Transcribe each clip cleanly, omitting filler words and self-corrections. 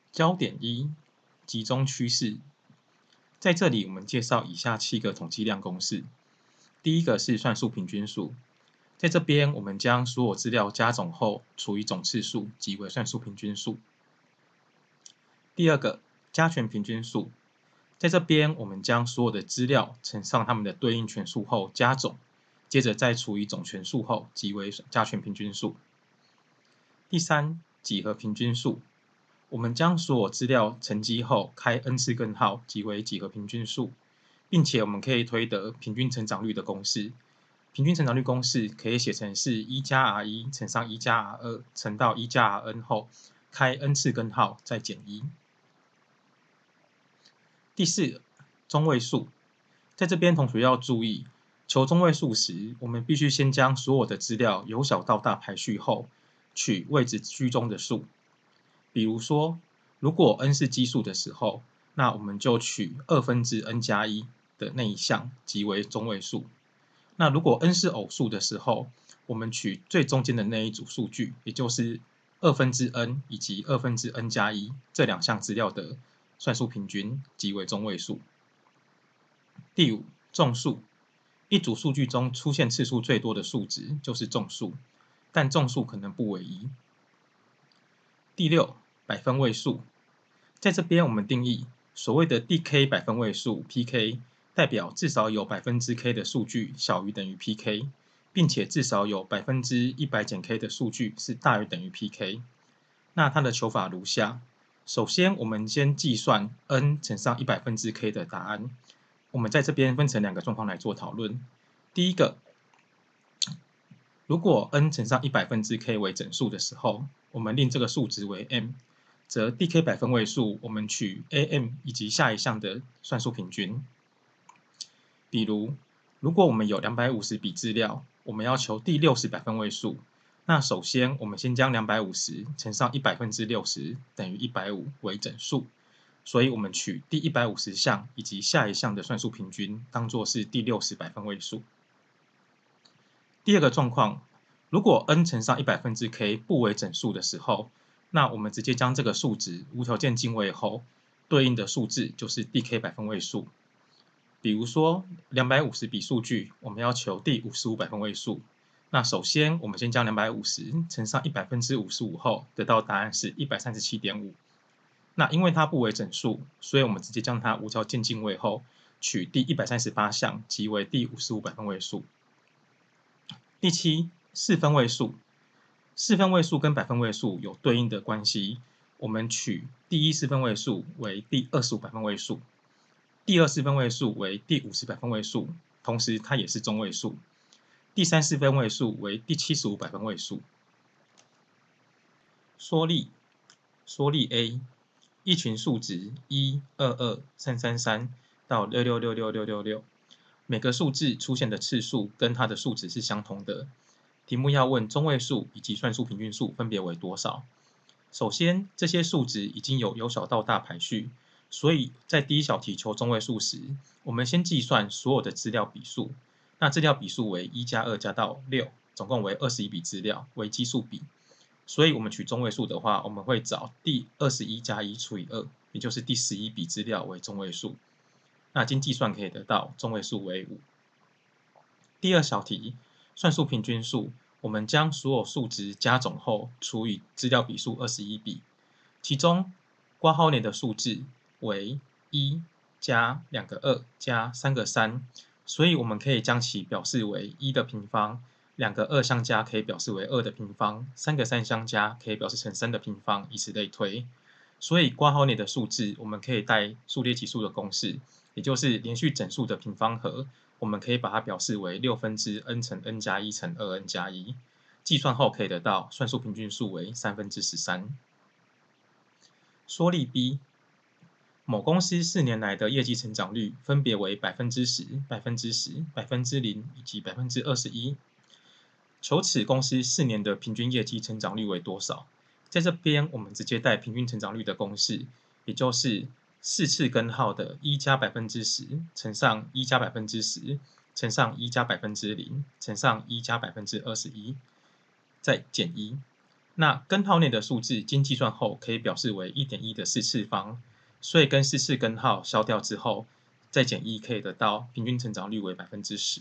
焦点一：集中趋势。在这里，我们介绍以下7个统计量公式。第一个是算术平均数，在这边我们将所有资料加总后除以总次数，即为算术平均数。第二个加权平均数，在这边我们将所有的资料乘上它们的对应权数后加总，接着再除以总权数后，即为加权平均数。第三，几何平均数，我们将所有资料乘积后开 n 次根号，即为几何平均数，并且我们可以推得平均成长率的公式。平均成长率公式可以写成是1加 r1 乘上1加 r2 乘到1加 rn 后，开 n 次根号再减1。第四，中位数，在这边同学要注意，求中位数时，我们必须先将所有的资料由小到大排序后，取位置居中的数。比如说，如果 n 是奇数的时候，那我们就取1/2n 加1的那一项，即为中位数。那如果 n 是偶数的时候，我们取最中间的那一组数据，也就是2/n 以及2/n 加1这两项资料的算术平均，即为中位数。第五，众数，一组数据中出现次数最多的数值就是众数，但众数可能不为一。第六，百分位数，在这边我们定义所谓的 dk 百分位数 pk， 代表至少有 k 的数据小于等于 pk， 并且至少有 100% k 的数据是大于等于 pk。那它的求法如下：首先，我们先计算 n 乘上100%k 的答案。我们在这边分成2个状况来做讨论。第一个，如果 n 乘上100%k 为整数的时候，我们令这个数值为 m， 则 dk 百分位数我们取 am 以及下一项的算术平均。比如，如果我们有250笔资料，我们要求第60百分位数，那首先我们先将250乘上100%60等于150为整数，所以我们取第150项以及下一项的算术平均当作是第60百分位数。第二个状况，如果 n 乘上100%k 不为整数的时候，那我们直接将这个数值无条件进位后，对应的数字就是 dk 百分位数。比如说250笔数据，我们要求第55百分位数。那首先我们先将250乘上55%后，得到答案是 137.5。那因为它不为整数，所以我们直接将它无条件进位后，取第138项，即为第55百分位数。第七，四分位数。四分位数跟百分位数有对应的关系，我们取第1四分位数为第25百分位数，第2四分位数为第50百分位数，同时它也是中位数。第3四分位数为第75百分位数。缩例，缩例 A， 一群数值1、22、333到666666，每个数字出现的次数跟它的数值是相同的。题目要问中位数以及算术平均数分别为多少。首先，这些数值已经有由小到大排序，所以在第一小题求中位数时，我们先计算所有的资料笔数。那资料笔数为1加2加到6，总共为21笔资料，为奇数比。所以我们取中位数的话，我们会找第21加1除以2，也就是第11笔资料为中位数。那经计算可以得到中位数为5。第二小题，算术平均数，我们将所有数值加总后除以资料笔数21笔，其中括号内的数字为1加2个2加3个3，所以我们可以将其表示为1的平方，2个2相加可以表示为2的平方，3个3相加可以表示成3的平方，以此类推。所以括号内的数字我们可以带数列级数的公式，也就是连续整数的平方和，我们可以把它表示为6/n 乘 n 加1乘2n 加1，计算后可以得到算术平均数为13/13。缩例 B， 某公司4年来的业绩成长率分别为 10%、10%、0%以及 21%。求此公司4年的平均业绩成长率为多少？在这边我们直接带平均成长率的公式，也就是4次根号的1加 10% 乘上1加 10% 乘上1加 0% 乘上1加 21%，再减1。 那根号内的数字经计算后可以表示为 1.1 的4次方，所以跟4次根号消掉之后，再减1可以得到平均成长率为 10%。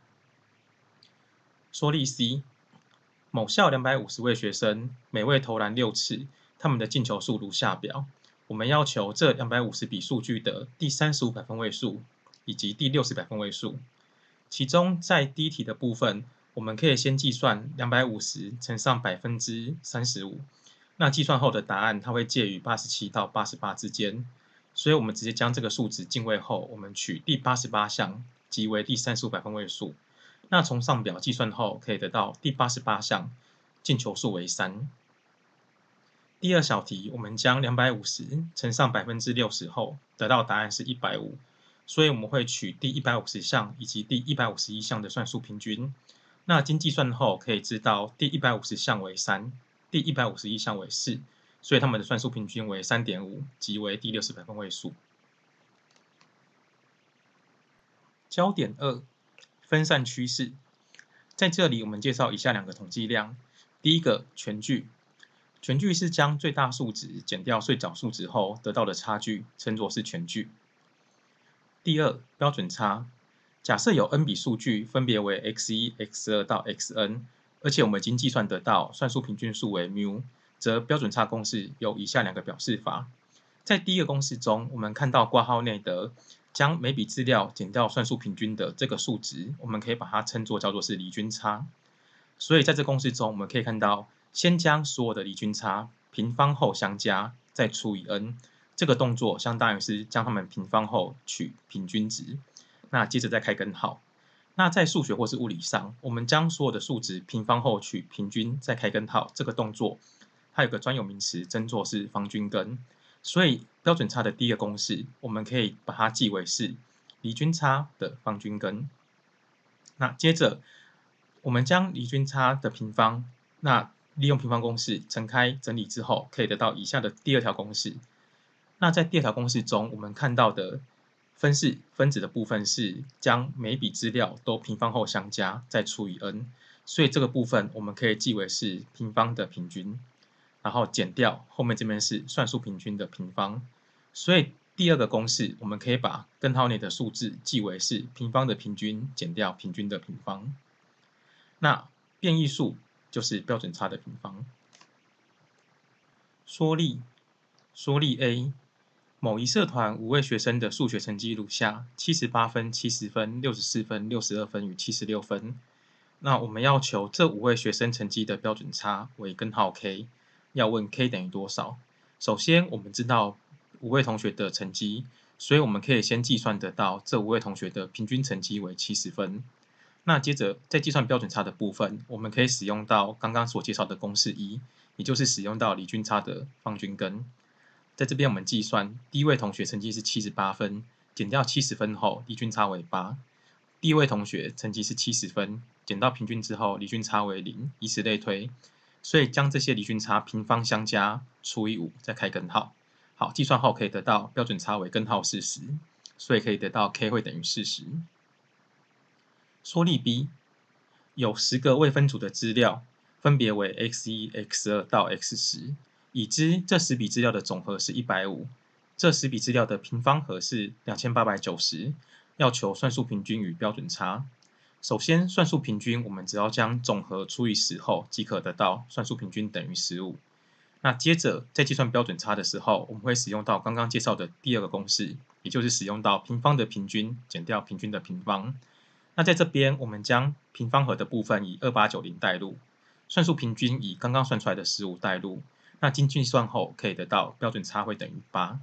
说例 C， 某校250位学生，每位投篮6次，他们的进球数如下表。我们要求这250笔数据的第35百分位数以及第60百分位数。其中在第一题的部分，我们可以先计算250乘上35%，那计算后的答案它会介于87到88之间，所以我们直接将这个数值进位后，我们取第88项即为第35百分位数。那从上表计算后，可以得到第88项进球数为3。第二小题，我们将250乘上60%后，得到答案是150，所以我们会取第150项以及第151项的算术平均。那经计算后，可以知道第150项为3，第151项为4，所以它们的算术平均为 3.5， 即为第60百分位数。焦点2，分散趋势。在这里，我们介绍以下2个统计量。第一个，全距。全距是将最大数值减掉最小数值后得到的差距，称作是全距。第二，标准差。假设有 n 笔数据分别为 x1、x2 到 xn， 而且我们已经计算得到算术平均数为 μ， 则标准差公式有以下2个表示法。在第一个公式中，我们看到括号内的将每笔资料减掉算术平均的这个数值，我们可以把它称作叫做是离均差。所以在这公式中，我们可以看到，先将所有的离均差平方后相加，再除以 n， 这个动作相当于是将它们平方后取平均值。那接着再开根号。那在数学或是物理上，我们将所有的数值平方后取平均，再开根号，这个动作它有个专有名词，称作是方均根。所以标准差的第一个公式，我们可以把它记为是离均差的方均根。那接着我们将离均差的平方，那利用平方公式乘开整理之后，可以得到以下的第2条公式。那在第2条公式中，我们看到的分子的部分是将每一笔资料都平方后相加，再除以 n， 所以这个部分我们可以记为是平方的平均，然后减掉后面这边是算术平均的平方，所以第2个公式我们可以把根号内的数字记为是平方的平均减掉平均的平方。那变异数就是标准差的平方。说例 A， 某一社团5位学生的数学成绩如下：78分、70分、64分、62分与76分。那我们要求这5位学生成绩的标准差为根号 k， 要问 k 等于多少。首先，我们知道5位同学的成绩，所以我们可以先计算得到这5位同学的平均成绩为70分。那接着在计算标准差的部分，我们可以使用到刚刚所介绍的公式1，也就是使用到离均差的方均根。在这边我们计算第一位同学成绩是78分，减掉70分后，离均差为8。第一位同学成绩是70分，减到平均之后，离均差为0，以此类推。所以将这些离均差平方相加，除以5，再开根号。好，计算后可以得到标准差为根号40，所以可以得到 k 会等于40。说例 B， 有10个未分组的资料，分别为 x1、x2 到 x10， 已知这10笔资料的总和是150，这10笔资料的平方和是2890，要求算术平均与标准差。首先，算术平均我们只要将总和除以10后，即可得到算术平均等于15。那接着在计算标准差的时候，我们会使用到刚刚介绍的第2个公式，也就是使用到平方的平均减掉平均的平方。那在这边，我们将平方和的部分以2890代入，算术平均以刚刚算出来的15代入。那经计算后，可以得到标准差会等于8。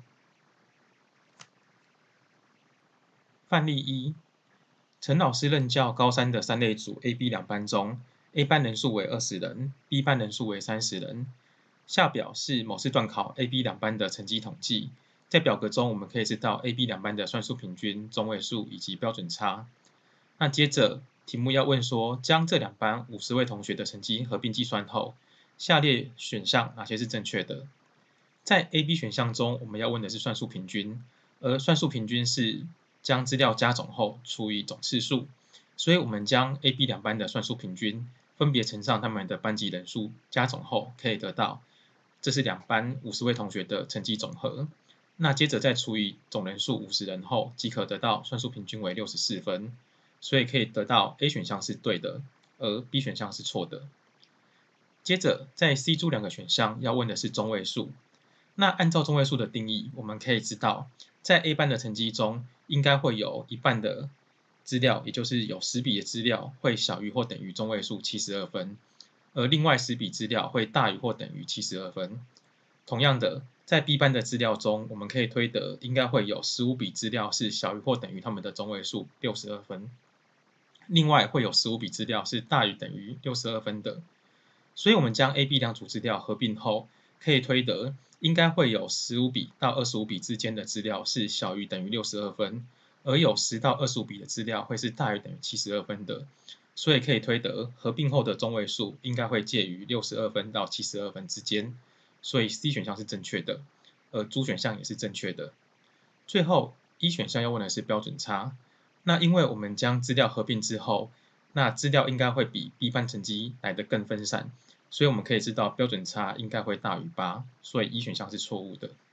范例1，陈老师任教高3的3类组 A、B 两班中 ，A 班人数为20人 ，B 班人数为30人。下表是某次段考 A、B 两班的成绩统计。在表格中，我们可以知道 A、B 两班的算术平均、中位数以及标准差。那接着题目要问说，将这2班50位同学的成绩合并计算后，下列选项哪些是正确的？在 A、B 选项中，我们要问的是算术平均，而算术平均是将资料加总后除以总次数，所以我们将 A、B 两班的算术平均分别乘上他们的班级人数加总后，可以得到这是两班50位同学的成绩总和。那接着再除以总人数50人后，即可得到算术平均为64分。所以可以得到 A 选项是对的，而 B 选项是错的。接着在 C 柱两个选项要问的是中位数。那按照中位数的定义，我们可以知道，在 A 班的成绩中，应该会有一半的资料，也就是有10笔的资料会小于或等于中位数72分，而另外10笔资料会大于或等于72分。同样的，在 B 班的资料中，我们可以推得应该会有15笔资料是小于或等于它们的中位数62分，另外会有15笔资料是大于等于62分的。所以我们将 A、B 两组资料合并后，可以推得应该会有15笔到25笔之间的资料是小于等于62分，而有10到25笔的资料会是大于等于72分的。所以可以推得合并后的中位数应该会介于62分到72分之间。所以 C 选项是正确的，而 D 选项也是正确的。最后 E 选项要问的是标准差。那因为我们将资料合并之后，那资料应该会比 B 班成绩来得更分散，所以我们可以知道标准差应该会大于8，所以 E 选项是错误的。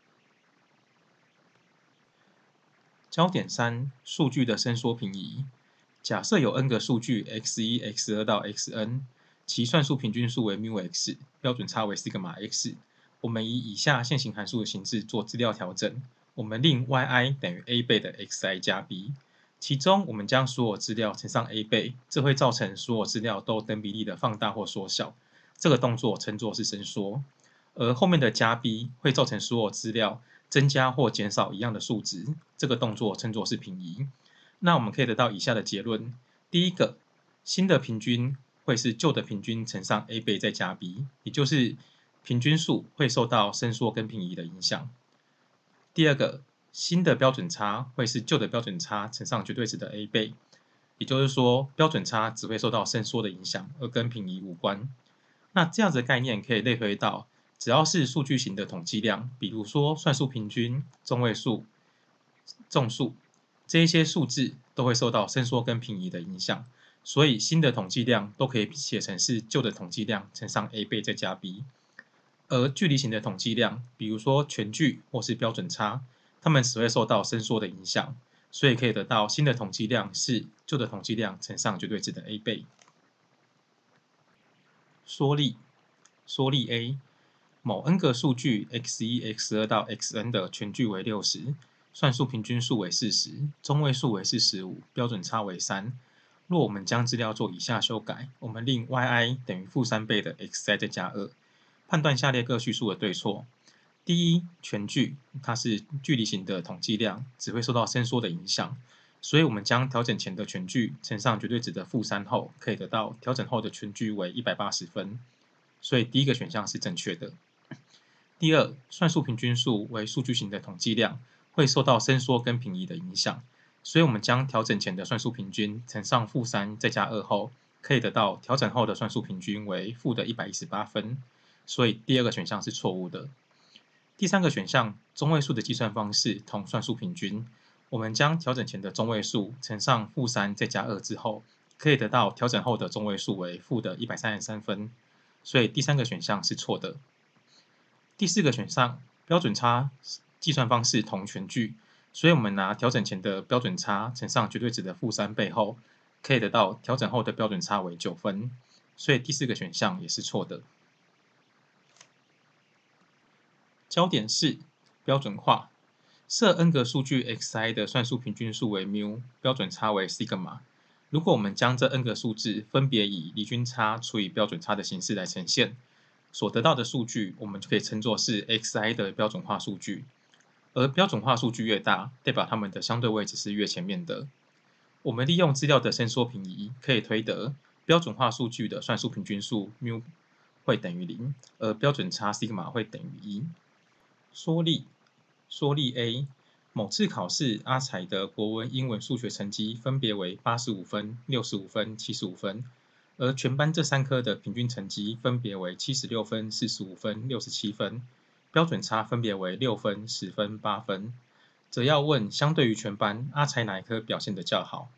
焦点3，数据的伸缩平移。假设有 n 个数据 x1、x2 到 xn， 其算术平均数为 μx， 标准差为 σx。我们以下线性函数的形式做资料调整，我们令 yi 等于 a 倍的 xi 加 b。其中我们将所有资料乘上 a 倍，这会造成所有资料都等比例的放大或缩小，这个动作称作是伸缩。而后面的加 b 会造成所有资料增加或减少一样的数值，这个动作称作是平移。那我们可以得到以下的结论：第一个，新的平均会是旧的平均乘上 a 倍再加 b， 也就是平均数会受到伸缩跟平移的影响。第二个，新的标准差会是旧的标准差乘上绝对值的 a 倍，也就是说标准差只会受到伸缩的影响，而跟平移无关。那这样子的概念可以类推到，只要是数据型的统计量，比如说算术平均、中位数、众数，这一些数字都会受到伸缩跟平移的影响，所以新的统计量都可以写成是旧的统计量乘上 a 倍再加 b。而距离型的统计量，比如说全距或是标准差，它们只会受到伸缩的影响，所以可以得到新的统计量是旧的统计量乘上绝对值的 a 倍。缩力 A， 某 n 个数据 x1、x2 到 xn 的全距为60，算术平均数为40，中位数为45，标准差为3。若我们将资料做以下修改，我们令 yi 等于-3倍的 xi 再加2，判断下列各叙述的对错。第一，全距它是距离型的统计量，只会受到伸缩的影响，所以我们将调整前的全距乘上绝对值的-3后，可以得到调整后的全距为180分。所以第一个选项是正确的。第二，算术平均数为数据型的统计量，会受到伸缩跟平移的影响，所以我们将调整前的算术平均乘上-3再加2后，可以得到调整后的算术平均为-118分。所以第二个选项是错误的。第三个选项，中位数的计算方式同算术平均，我们将调整前的中位数乘上-3再加2之后，可以得到调整后的中位数为-133分。所以第三个选项是错的。第四个选项，标准差计算方式同全距，所以我们拿调整前的标准差乘上绝对值的-3倍后，可以得到调整后的标准差为9分。所以第四个选项也是错的。焦点4，标准化。设 n 个数据 xi 的算术平均数为 μ， 标准差为 sigma。如果我们将这 n 个数字分别以离均差除以标准差的形式来呈现，所得到的数据我们就可以称作是 xi 的标准化数据。而标准化数据越大，代表它们的相对位置是越前面的。我们利用资料的伸缩平移，可以推得标准化数据的算术平均数 μ 会等于0，而标准差 sigma 会等于1。缩力 A， 某次考试阿才的国文、英文、数学成绩分别为85分、65分、75分，而全班这3科的平均成绩分别为76分、45分、67分，标准差分别为6分、10分、8分，则要问相对于全班阿才哪一科表现得较好。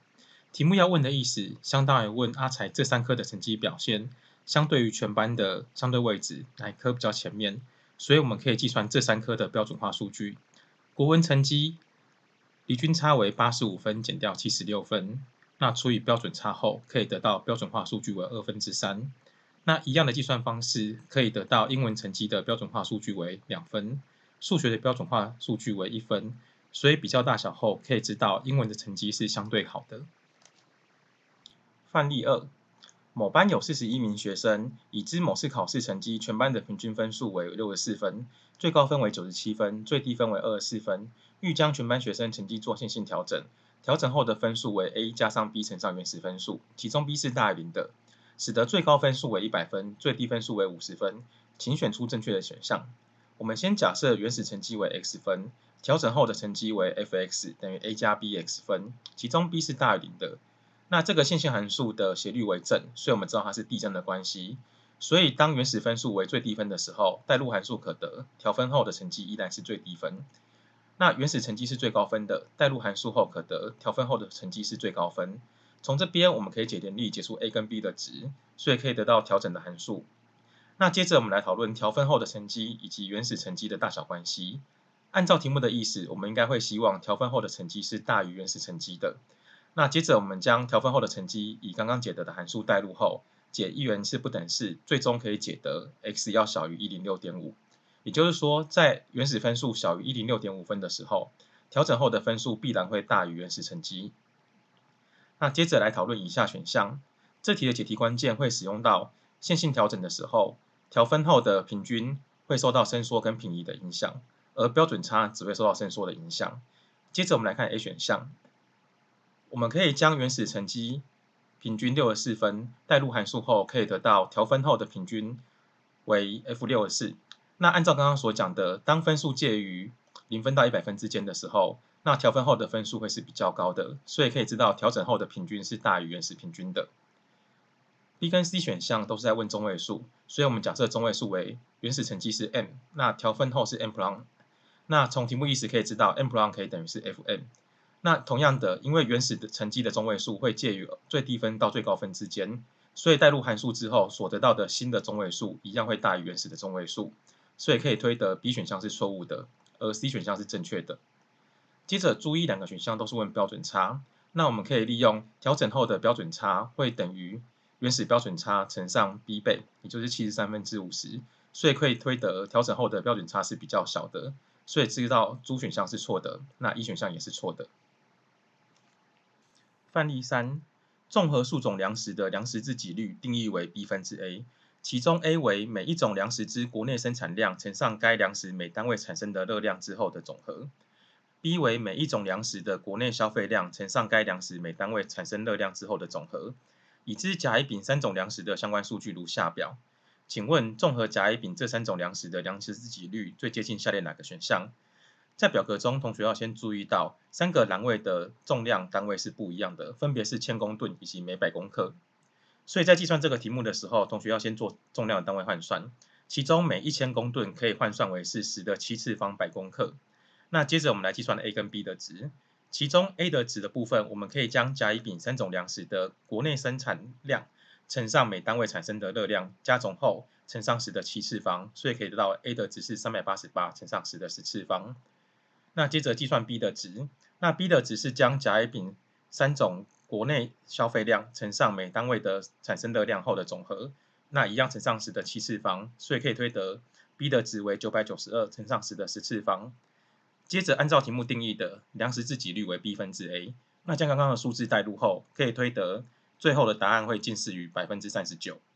题目要问的意思，相当于问阿才这3科的成绩表现，相对于全班的相对位置，哪一科比较前面？所以我们可以计算这3科的标准化数据。国文成绩离均差为85分减掉76分，那除以标准差后，可以得到标准化数据为3/2。那一样的计算方式，可以得到英文成绩的标准化数据为2分，数学的标准化数据为1分。所以比较大小后，可以知道英文的成绩是相对好的。范例2，某班有41名学生，已知某次考试成绩全班的平均分数为64分，最高分为97分，最低分为24分。欲将全班学生成绩做线性调整，调整后的分数为 A 加上 B 乘上原始分数，其中 B 是大于0的，使得最高分数为100分，最低分数为50分。请选出正确的选项。我们先假设原始成绩为 x 分，调整后的成绩为 f(x) 等于 A 加 bx 分，其中 B 是大于0的。那这个线性函数的斜率为正，所以我们知道它是递增的关系。所以当原始分数为最低分的时候，代入函数可得，调分后的成绩依然是最低分。那原始成绩是最高分的，代入函数后可得，调分后的成绩是最高分。从这边我们可以解联立解出 A 跟 B 的值，所以可以得到调整的函数。那接着我们来讨论调分后的成绩以及原始成绩的大小关系。按照题目的意思，我们应该会希望调分后的成绩是大于原始成绩的。那接着我们将调分后的成绩以刚刚解得的函数代入后，解一元是不等式，最终可以解得 x 要小于 106.5。也就是说，在原始分数小于 106.5 分的时候，调整后的分数必然会大于原始成绩。那接着来讨论以下选项。这题的解题关键会使用到线性调整的时候，调分后的平均会受到伸缩跟平移的影响，而标准差只会受到伸缩的影响。接着我们来看 A 选项。我们可以将原始成绩平均64分代入函数后，可以得到调分后的平均为 F64。那按照刚刚所讲的，当分数介于0分到100分之间的时候，那调分后的分数会是比较高的，所以可以知道调整后的平均是大于原始平均的。B 跟 C 选项都是在问中位数，所以我们假设中位数为原始成绩是 m， 那调分后是 m+。那从题目意思可以知道 m+ 可以等于是 fm。那同样的，因为原始的成绩的中位数会介于最低分到最高分之间，所以代入函数之后所得到的新的中位数一样会大于原始的中位数，所以可以推得 B 选项是错误的，而 C 选项是正确的。接着注意2个选项都是问标准差，那我们可以利用调整后的标准差会等于原始标准差乘上 B 倍，也就是73/50，所以可以推得调整后的标准差是比较小的，所以知道D选项是错的，那E选项也是错的。范例3，综合数种粮食的粮食自给率定义为 B/A， 其中 A 为每一种粮食之国内生产量乘上该粮食每单位产生的热量之后的总和。B 为每一种粮食的国内消费量乘上该粮食每单位产生热量之后的总和。已知甲、乙、丙3种粮食的相关数据如下表。请问综合甲、乙、丙这3种粮食的粮食自给率最接近下列哪个选项？在表格中，同学要先注意到3个栏位的重量单位是不一样的，分别是千公吨以及每百公克。所以在计算这个题目的时候，同学要先做重量的单位换算，其中每1000公吨可以换算为是10的7次方百公克。那接着我们来计算 A 跟 B 的值，其中 A 的值的部分，我们可以将甲、乙、丙3种粮食的国内生产量乘上每单位产生的热量，加总后乘上10的7次方，所以可以得到 A 的值是388乘上10的10次方。那接着计算 B 的值，那 B 的值是将甲、乙、丙3种国内消费量乘上每单位的产生热量后的总和，那一样乘上10的7次方，所以可以推得 B 的值为992乘上10的10次方。接着按照题目定义的粮食自给率为 B/A， 那将刚刚的数字代入后，可以推得最后的答案会近似于39%。